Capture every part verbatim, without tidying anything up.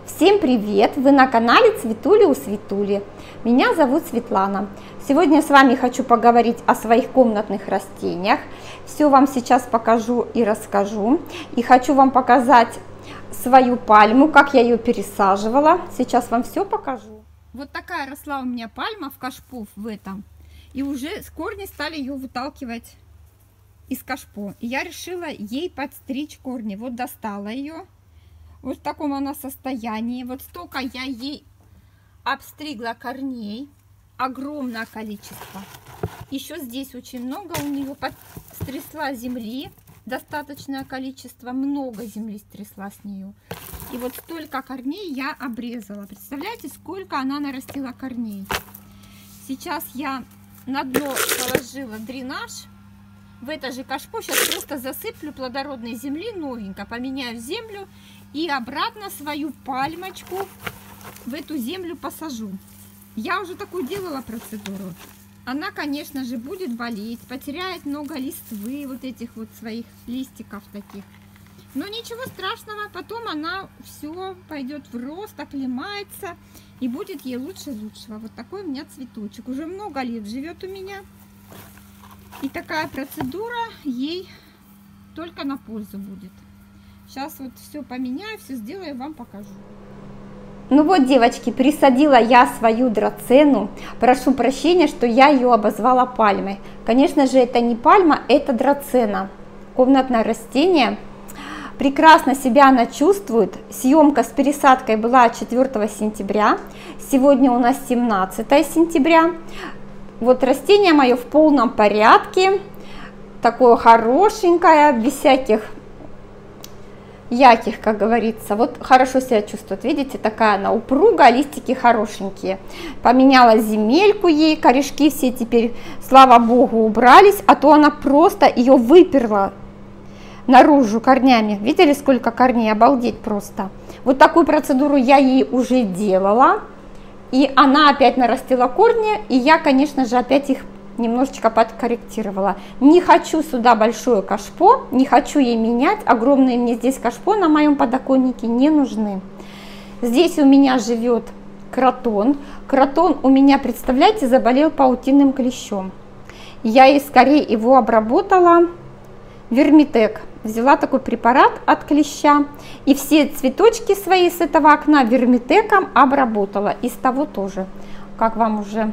Всем привет! Вы на канале Цветули у Светули. Меня зовут Светлана. Сегодня с вами хочу поговорить о своих комнатных растениях. Все вам сейчас покажу и расскажу. И хочу вам показать свою пальму, как я ее пересаживала. Сейчас вам все покажу. Вот такая росла у меня пальма в кашпо в этом. И уже с корней стали ее выталкивать из кашпо. И я решила ей подстричь корни. Вот достала ее. Вот в таком она состоянии. Вот столько я ей обстригла корней. Огромное количество. Еще здесь очень много у нее стрясла земли. Достаточное количество. Много земли стрясла с нее. И вот столько корней я обрезала. Представляете, сколько она нарастила корней. Сейчас я на дно положила дренаж. В это же кашпо сейчас просто засыплю плодородной земли новенько. Поменяю землю. И обратно свою пальмочку в эту землю посажу. Я уже такую делала процедуру. Она, конечно же, будет болеть, потеряет много листвы, вот этих вот своих листиков таких. Но ничего страшного, потом она все пойдет в рост, оклемается и будет ей лучше лучшего. Вот такой у меня цветочек. Уже много лет живет у меня. И такая процедура ей только на пользу будет. Сейчас вот все поменяю, все сделаю, вам покажу. Ну вот, девочки, пересадила я свою драцену. Прошу прощения, что я ее обозвала пальмой. Конечно же, это не пальма, это драцена. Комнатное растение. Прекрасно себя она чувствует. Съемка с пересадкой была четвёртого сентября. Сегодня у нас семнадцатое сентября. Вот растение мое в полном порядке. Такое хорошенькое, без всяких яких, как говорится. Вот хорошо себя чувствует. Видите, такая она упругая, листики хорошенькие. Поменяла земельку ей, корешки все теперь, слава богу, убрались, а то она просто ее выперла наружу корнями. Видели, сколько корней? Обалдеть просто. Вот такую процедуру я ей уже делала. И она опять нарастила корни, и я, конечно же, опять их немножечко подкорректировала. Не хочу сюда большое кашпо, не хочу ей менять. Огромные мне здесь кашпо на моем подоконнике не нужны. Здесь у меня живет кротон. Кротон у меня, представляете, заболел паутинным клещом. Я ей скорее его обработала. Вермитек. Взяла такой препарат от клеща. И все цветочки свои с этого окна вермитеком обработала. И с того тоже. Как вам уже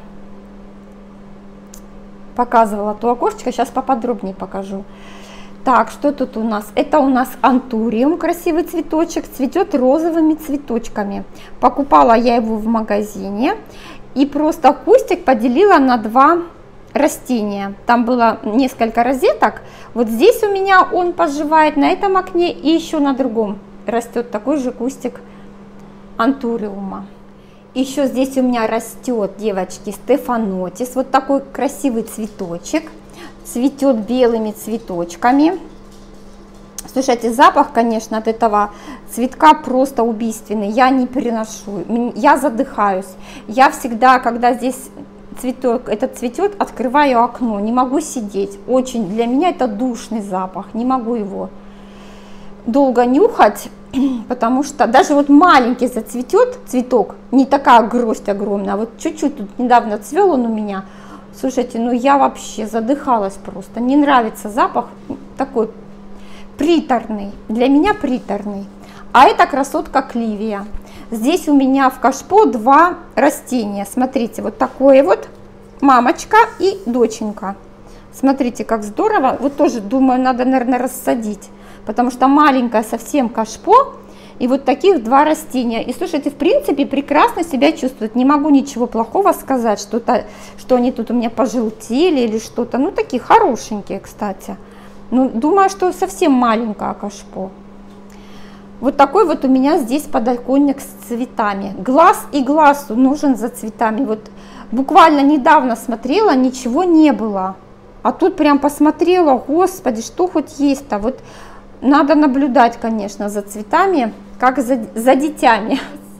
показывала то окошечко, сейчас поподробнее покажу. Так, что тут у нас? Это у нас антуриум, красивый цветочек, цветет розовыми цветочками. Покупала я его в магазине и просто кустик поделила на два растения. Там было несколько розеток. Вот здесь у меня он поживает на этом окне, и еще на другом растет такой же кустик антуриума. Еще здесь у меня растет, девочки, стефанотис. Вот такой красивый цветочек. Цветет белыми цветочками. Слушайте, запах, конечно, от этого цветка просто убийственный. Я не переношу. Я задыхаюсь. Я всегда, когда здесь цветок этот цветет, открываю окно. Не могу сидеть. Очень для меня это душный запах. Не могу его долго нюхать. Потому что даже вот маленький зацветет цветок, не такая гроздь огромная, а вот чуть-чуть тут недавно цвел он у меня. Слушайте, ну я вообще задыхалась просто. Не нравится запах такой приторный, для меня приторный. А это красотка кливия. Здесь у меня в кашпо два растения. Смотрите, вот такое вот мамочка и доченька. Смотрите, как здорово. Вот тоже думаю, надо, наверное, рассадить. Потому что маленькая совсем кашпо, и вот таких два растения. И слушайте, в принципе, прекрасно себя чувствуют. Не могу ничего плохого сказать, что-то, что они тут у меня пожелтели или что-то. Ну, такие хорошенькие, кстати. Ну, думаю, что совсем маленькая кашпо. Вот такой вот у меня здесь подоконник с цветами. Глаз и глазу нужен за цветами. Вот буквально недавно смотрела, ничего не было. А тут прям посмотрела, господи, что хоть есть-то. Вот надо наблюдать, конечно, за цветами, как за, за детьми.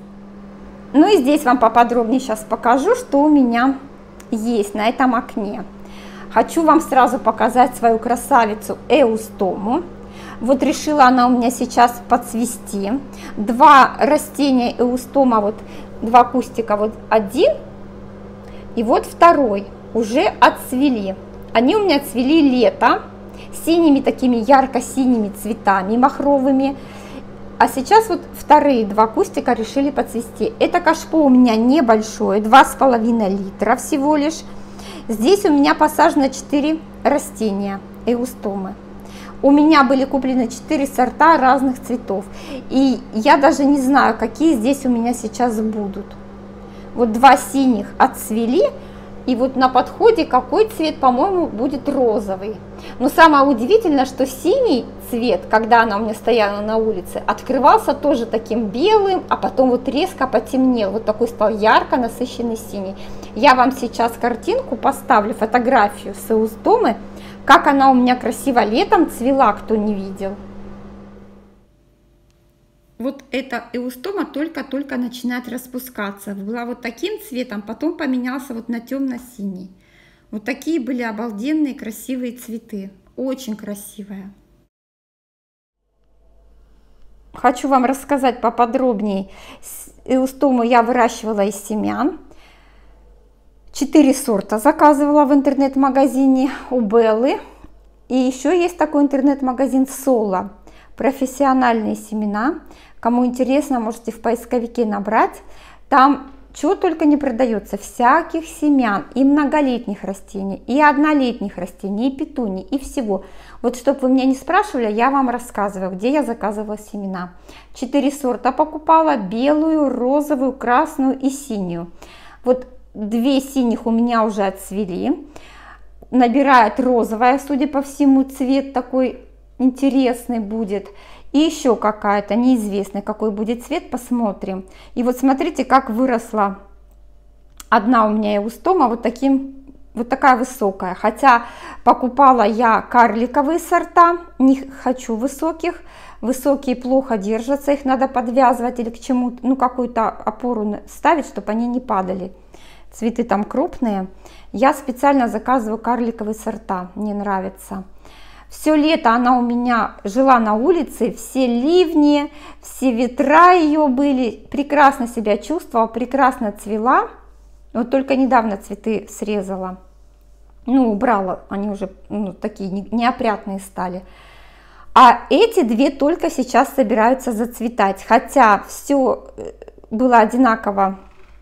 Ну и здесь вам поподробнее сейчас покажу, что у меня есть на этом окне. Хочу вам сразу показать свою красавицу эустому. Вот решила она у меня сейчас подцвести. Два растения эустома, вот два кустика, вот один и вот второй уже отцвели. Они у меня цвели лето синими такими ярко-синими цветами махровыми. А сейчас вот вторые два кустика решили подцвести. Это кашпо у меня небольшое, два с половиной литра всего лишь. Здесь у меня посажено четыре растения эустомы. У меня были куплены четыре сорта разных цветов. И я даже не знаю, какие здесь у меня сейчас будут. Вот два синих отцвели. И вот на подходе какой цвет, по-моему, будет розовый. Но самое удивительное, что синий цвет, когда она у меня стояла на улице, открывался тоже таким белым, а потом вот резко потемнел. Вот такой стал ярко насыщенный синий. Я вам сейчас картинку поставлю, фотографию с эустомы, как она у меня красиво летом цвела, кто не видел. Вот эта эустома только-только начинает распускаться. Была вот таким цветом, потом поменялся вот на темно-синий. Вот такие были обалденные красивые цветы. Очень красивая. Хочу вам рассказать поподробнее. Эустому я выращивала из семян. Четыре сорта заказывала в интернет-магазине у Беллы. И еще есть такой интернет-магазин Соло. Профессиональные семена. Кому интересно, можете в поисковике набрать. Там чего только не продается. Всяких семян. И многолетних растений, и однолетних растений, и петуний, и всего. Вот чтобы вы меня не спрашивали, я вам рассказываю, где я заказывала семена. Четыре сорта покупала. Белую, розовую, красную и синюю. Вот две синих у меня уже отцвели. Набирает розовая, судя по всему, цвет такой интересный будет. И еще какая-то, неизвестный какой будет цвет, посмотрим. И вот смотрите, как выросла одна у меня эустома, вот, таким, вот такая высокая. Хотя покупала я карликовые сорта, не хочу высоких. Высокие плохо держатся, их надо подвязывать или к чему-то, ну какую-то опору ставить, чтобы они не падали. Цветы там крупные. Я специально заказываю карликовые сорта, мне нравится. Все лето она у меня жила на улице, все ливни, все ветра ее были, прекрасно себя чувствовала, прекрасно цвела. Вот только недавно цветы срезала, ну убрала, они уже ну, такие неопрятные стали. А эти две только сейчас собираются зацветать, хотя все было одинаково,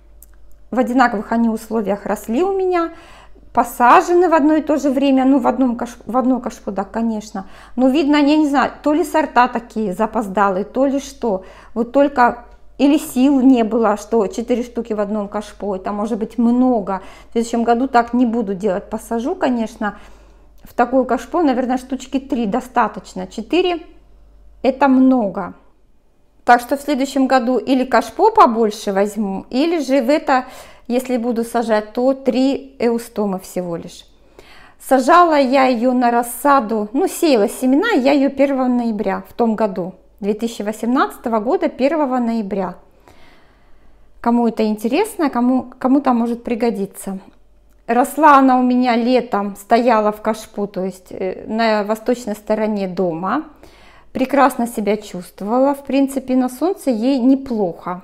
в одинаковых они условиях росли у меня. Посажены в одно и то же время, ну в, одном каш, в одно кашпо, да, конечно. Но видно, я не знаю, то ли сорта такие запоздалые, то ли что. Вот только или сил не было, что четыре штуки в одном кашпо, это может быть много. В следующем году так не буду делать. Посажу, конечно, в такое кашпо, наверное, штучки три достаточно. четыре это много. Так что в следующем году или кашпо побольше возьму, или же в это... Если буду сажать, то три эустомы всего лишь. Сажала я ее на рассаду, ну сеяла семена, я ее первого ноября в том году, две тысячи восемнадцатого года, первого ноября. Кому это интересно, кому, кому-то может пригодиться. Росла она у меня летом, стояла в кашпо, то есть на восточной стороне дома. Прекрасно себя чувствовала, в принципе на солнце ей неплохо.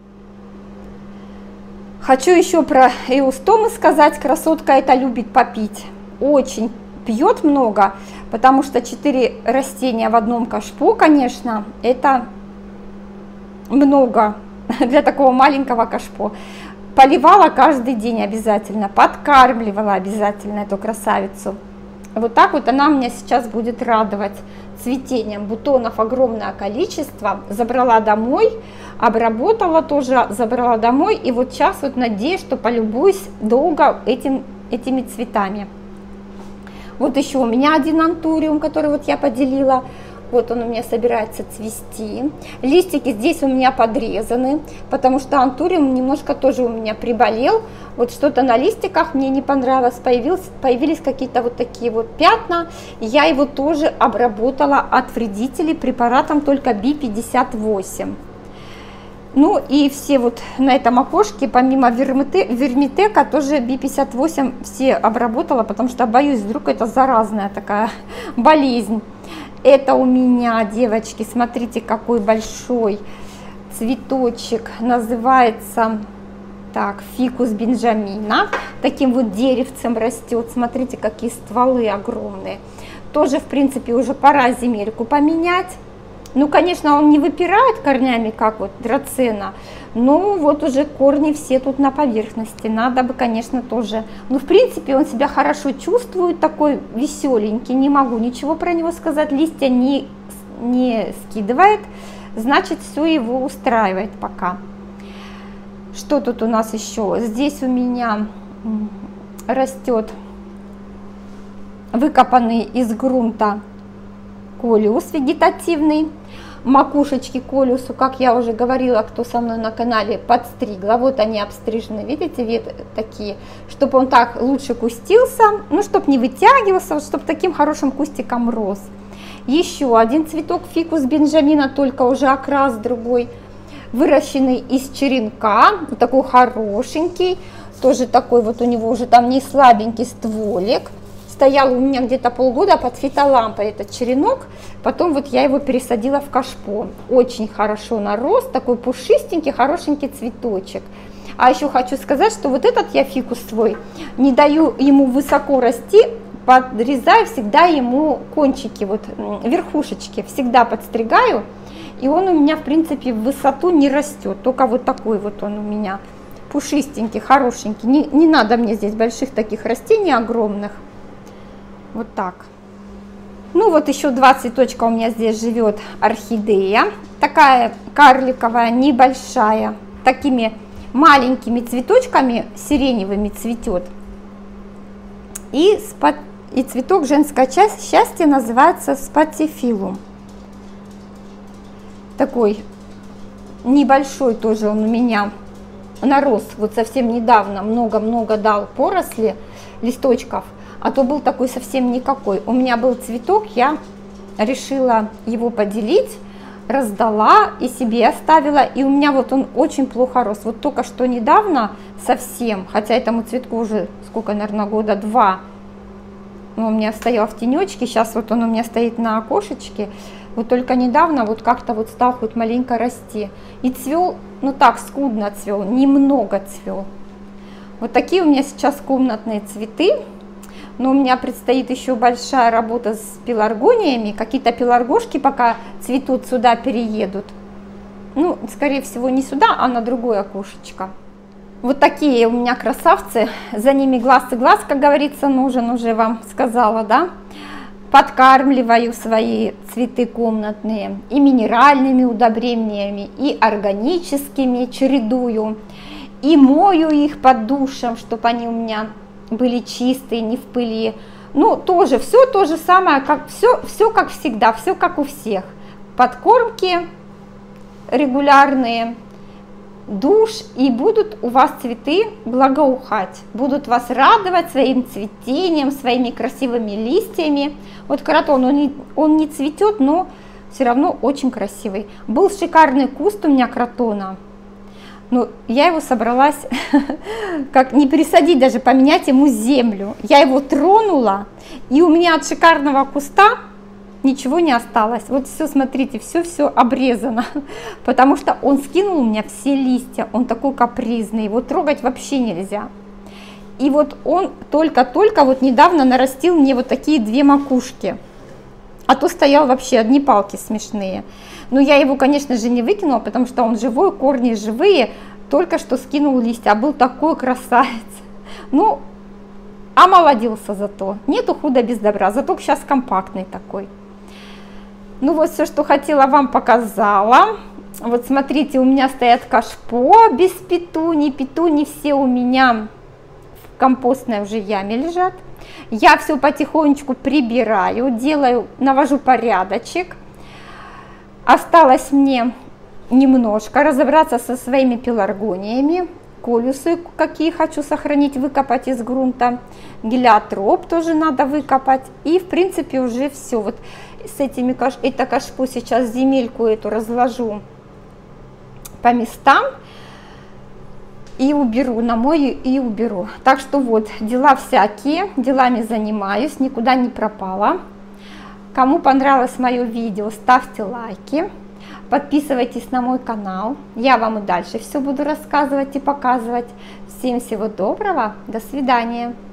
Хочу еще про эустомы сказать. Красотка эта любит попить. Очень пьет много, потому что четыре растения в одном кашпо, конечно, это много для такого маленького кашпо. Поливала каждый день обязательно, подкармливала обязательно эту красавицу. Вот так вот она меня сейчас будет радовать цветением. Бутонов огромное количество. Забрала домой, обработала тоже, забрала домой. И вот сейчас вот надеюсь, что полюбуюсь долго этим, этими цветами. Вот еще у меня один антуриум, который вот я поделила. Вот он у меня собирается цвести. Листики здесь у меня подрезаны, потому что антуриум немножко тоже у меня приболел. Вот что-то на листиках мне не понравилось, появилось, появились какие-то вот такие вот пятна. Я его тоже обработала от вредителей препаратом только би пятьдесят восемь. Ну и все вот на этом окошке, помимо вермитека, тоже би пятьдесят восемь все обработала, потому что боюсь, вдруг это заразная такая болезнь. Это у меня, девочки, смотрите, какой большой цветочек, называется так, фикус бенджамина. Таким вот деревцем растет, смотрите, какие стволы огромные. Тоже, в принципе, уже пора земельку поменять. Ну, конечно, он не выпирает корнями, как вот драцена, но вот уже корни все тут на поверхности. Надо бы, конечно, тоже. Ну, в принципе, он себя хорошо чувствует, такой веселенький, не могу ничего про него сказать. Листья не, не скидывает, значит, все его устраивает пока. Что тут у нас еще? Здесь у меня растет выкопанный из грунта колиус вегетативный. Макушечки колиусу, как я уже говорила, кто со мной на канале, подстригла. Вот они обстрижены, видите, вид такие, чтобы он так лучше кустился, ну, чтобы не вытягивался, вот, чтобы таким хорошим кустиком рос. Еще один цветок фикус бенджамина, только уже окрас другой, выращенный из черенка, вот такой хорошенький, тоже такой вот у него уже там не слабенький стволик. Стоял у меня где-то полгода под фитолампой этот черенок, потом вот я его пересадила в кашпо. Очень хорошо нарос, такой пушистенький, хорошенький цветочек. А еще хочу сказать, что вот этот я фикус свой не даю ему высоко расти, подрезаю всегда ему кончики, вот верхушечки, всегда подстригаю. И он у меня, в принципе, в высоту не растет, только вот такой вот он у меня пушистенький, хорошенький. Не, не надо мне здесь больших таких растений огромных. Вот так. Ну вот еще два цветочка у меня здесь живет орхидея. Такая карликовая, небольшая. Такими маленькими цветочками сиреневыми цветет. И, спа... и цветок женское счастье называется спатифилум. Такой небольшой тоже он у меня нарос. Вот совсем недавно много-много дал поросли листочков. А то был такой совсем никакой. У меня был цветок, я решила его поделить, раздала и себе оставила. И у меня вот он очень плохо рос. Вот только что недавно совсем, хотя этому цветку уже сколько, наверное, года два, он у меня стоял в тенечке, сейчас вот он у меня стоит на окошечке. Вот только недавно вот как-то вот стал хоть маленько расти. И цвел, ну так, скудно цвел, немного цвел. Вот такие у меня сейчас комнатные цветы. Но у меня предстоит еще большая работа с пеларгониями. Какие-то пеларгошки пока цветут, сюда переедут. Ну, скорее всего, не сюда, а на другое окошечко. Вот такие у меня красавцы. За ними глаз и глаз, как говорится, нужен, уже вам сказала, да? Подкармливаю свои цветы комнатные и минеральными удобрениями, и органическими чередую. И мою их под душем, чтобы они у меня были чистые, не в пыли. Ну, тоже все то же самое, как все, все как всегда, все как у всех. Подкормки регулярные, душ, и будут у вас цветы благоухать, будут вас радовать своим цветением, своими красивыми листьями. Вот каратон, он не, он не цветет, но все равно очень красивый. Был шикарный куст у меня кротона. Ну, я его собралась, как не пересадить, даже поменять ему землю. Я его тронула, и у меня от шикарного куста ничего не осталось. Вот все, смотрите, все-все обрезано, потому что он скинул у меня все листья. Он такой капризный, его трогать вообще нельзя. И вот он только-только вот недавно нарастил мне вот такие две макушки. А то стоял вообще одни палки смешные. Но я его, конечно же, не выкинула, потому что он живой, корни живые, только что скинул листья, а был такой красавец. Ну, омолодился зато. Нету худа без добра, зато сейчас компактный такой. Ну вот все, что хотела, вам показала. Вот смотрите, у меня стоят кашпо без петуний. Петуни все у меня в компостной уже яме лежат. Я все потихонечку прибираю, делаю, навожу порядочек. Осталось мне немножко разобраться со своими пеларгониями. Колиусы, какие хочу сохранить, выкопать из грунта. Гелиотроп тоже надо выкопать. И в принципе уже все. Вот с этими, это кашпо сейчас земельку эту разложу по местам. И уберу, намою и уберу. Так что вот, дела всякие, делами занимаюсь, никуда не пропала. Кому понравилось мое видео, ставьте лайки, подписывайтесь на мой канал. Я вам и дальше все буду рассказывать и показывать. Всем всего доброго, до свидания.